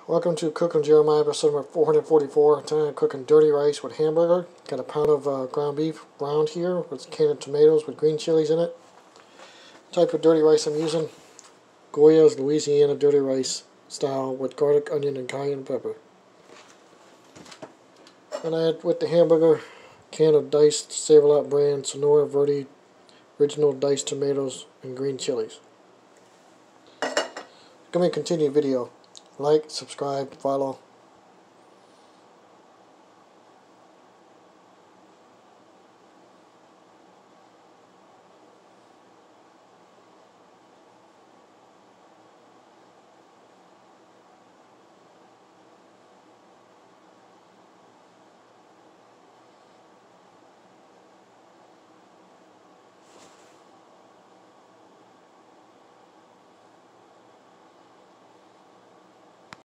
Welcome to Cooking Jeremiah, episode number 444. Tonight I'm cooking dirty rice with hamburger. Got a pound of ground beef browned here with a can of tomatoes with green chilies in it. Type of dirty rice I'm using, Goya's Louisiana dirty rice style with garlic, onion, and cayenne pepper. And I add with the hamburger, can of diced Save-A-Lot brand Sonora Verde original diced tomatoes and green chilies. Going to continue the video. Like, subscribe, follow.